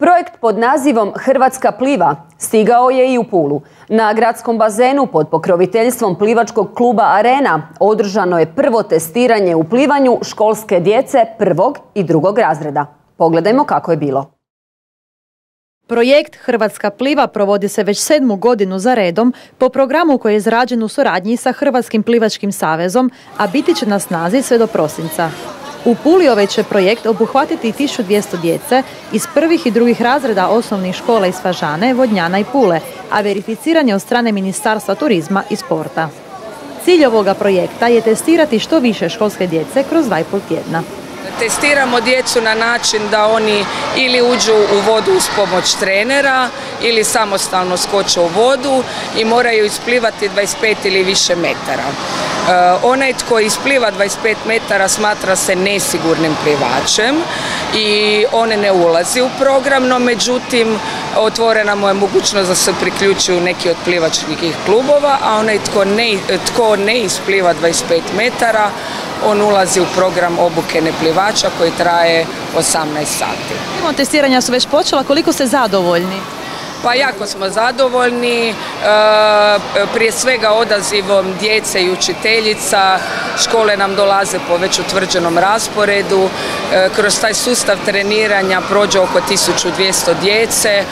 Projekt pod nazivom Hrvatska pliva stigao je i u Pulu. Na gradskom bazenu pod pokroviteljstvom plivačkog kluba Arena održano je prvo testiranje u plivanju školske djece 1. i 2. razreda. Pogledajmo kako je bilo. Projekt Hrvatska pliva provodi se već 7. godinu za redom po programu koji je izrađen u suradnji sa Hrvatskim plivačkim savezom, a biti će na snazi sve do prosinca. U Puli ovaj će projekt obuhvatiti 1200 djece iz 1. i 2. razreda osnovnih škola iz Fažane, Vodnjana i Pule, a verificiran je od strane Ministarstva turizma i sporta. Cilj ovoga projekta je testirati što više školske djece kroz 2,5 tjedna. Testiramo djecu na način da oni ili uđu u vodu uz pomoć trenera ili samostalno skoče u vodu i moraju isplivati 25 ili više metara. Onaj tko ispliva 25 metara smatra se nesigurnim plivačem i on ne ulazi u program, no međutim otvorena mu je mogućnost da se priključi u neki od plivačkih klubova, a onaj tko ne ispliva 25 metara, on ulazi u program obuke neplivača koji traje 18 sati. Testiranja su već počela, koliko ste zadovoljni? Pa jako smo zadovoljni, prije svega odazivom djece i učiteljica, škole nam dolaze po već utvrđenom rasporedu, kroz taj sustav treniranja prođe oko 1200 djece,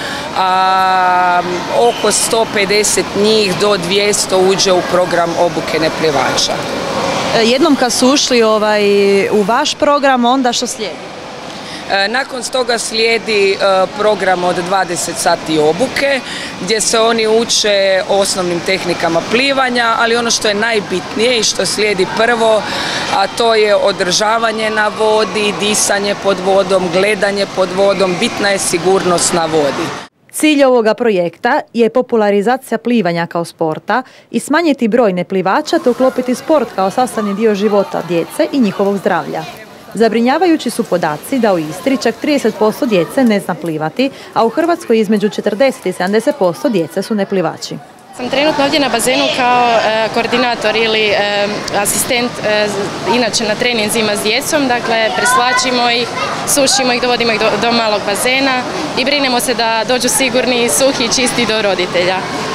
a oko 150 njih do 200 uđe u program obuke neplivača. Jednom kad su ušli u vaš program, onda što slijedi? Nakon toga slijedi program od 20 sati obuke gdje se oni uče osnovnim tehnikama plivanja, ali ono što je najbitnije i što slijedi prvo, a to je održavanje na vodi, disanje pod vodom, gledanje pod vodom, bitna je sigurnost na vodi. Cilj ovoga projekta je popularizacija plivanja kao sporta i smanjiti broj neplivača te uklopiti sport kao sastavni dio života djece i njihovog zdravlja. Zabrinjavajući su podaci da u Istri čak 30% djece ne zna plivati, a u Hrvatskoj između 40 i 70% djece su neplivači. Sam trenutno ovdje na bazenu kao koordinator ili asistent, inače na treninzima s djecom, dakle preslačimo ih, sušimo ih, dovodimo ih do malog bazena i brinemo se da dođu sigurni, suhi i čisti do roditelja.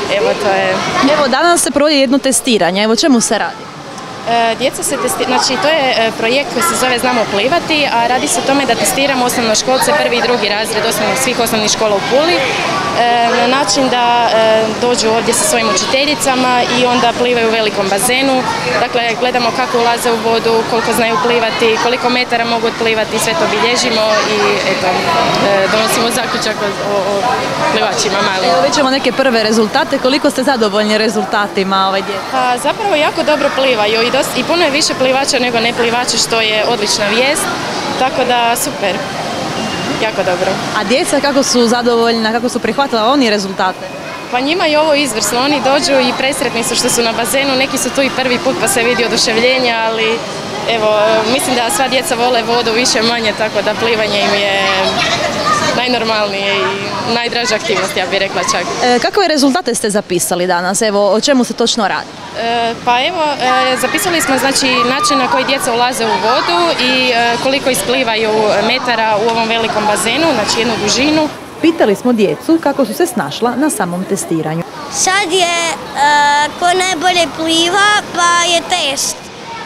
Evo danas se provodi jedno testiranje, evo čemu se radi? Djeca se testiraju, znači to je projekt koji se zove Znamo plivati, a radi se o tome da testiramo osnovnoškolce 1. i 2. razred svih osnovnih škola u Puli, na način da dođu ovdje sa svojim učiteljicama i onda plivaju u velikom bazenu. Dakle, gledamo kako ulaze u vodu, koliko znaju plivati, koliko metara mogu plivati, sve to bilježimo i donosimo zaključak o plivačima malim. Evo već imamo neke prve rezultate, koliko ste zadovoljni rezultatima djece? Pa zapravo jako dobro plivaju i puno je više plivača nego ne plivača, što je odlična vijest, tako da super. Jako dobro. A djeca kako su zadovoljna, kako su prihvatila oni rezultate? Pa njima je ovo izvrsno, oni dođu i presretni su što su na bazenu, neki su tu i prvi put pa se vidi oduševljenja, ali evo, mislim da sva djeca vole vodu više manje, tako da plivanje im je najnormalnije i najdraža aktivnost, ja bih rekla čak. Kakve rezultate ste zapisali danas? Evo, o čemu se točno radi? Pa evo, zapisali smo znači način na koji djeca ulaze u vodu i koliko isplivaju metara u ovom velikom bazenu, znači jednu dužinu. Pitali smo djecu kako su se snašla na samom testiranju. Sad je ko najbolje pliva, pa je test.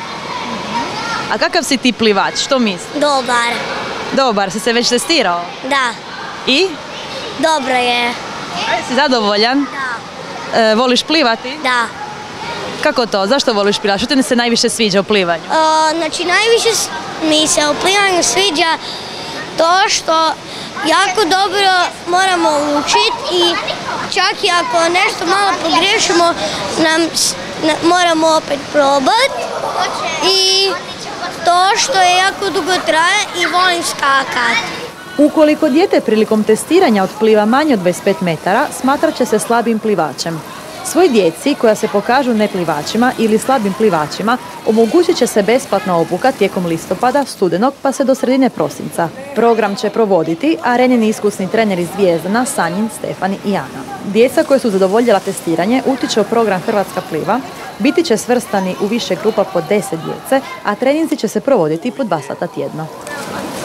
A kakav si ti plivač, što misliš? Dobar. Dobar, si se već testirao? Da. I? Dobro je. Si zadovoljan? Da. Voliš plivati? Da. Kako to? Zašto voliš plivati? Što ti se najviše sviđa u plivanju? Znači, najviše mi se u plivanju sviđa to što jako dobro moramo učiti i čak i ako nešto malo pogriješimo, moramo opet probati. I to što je jako dugo traje i volim skakati. Ukoliko dijete prilikom testiranja otpliva manje od 25 metara, smatrat će se slabim plivačem. Svoj djeci, koja se pokažu neplivačima ili slabim plivačima, omogućit će se besplatna obuka tijekom listopada, studenog pa se do sredine prosinca. Program će provoditi Arenini iskusni treneri iz Zvijezdana, Sanjin, Stefani i Ana. Djeca koja su zadovoljila testiranje utiče u program Hrvatska pliva, biti će svrstani u više grupa po 10 djece, a treninzi će se provoditi po 2 sata tjedno.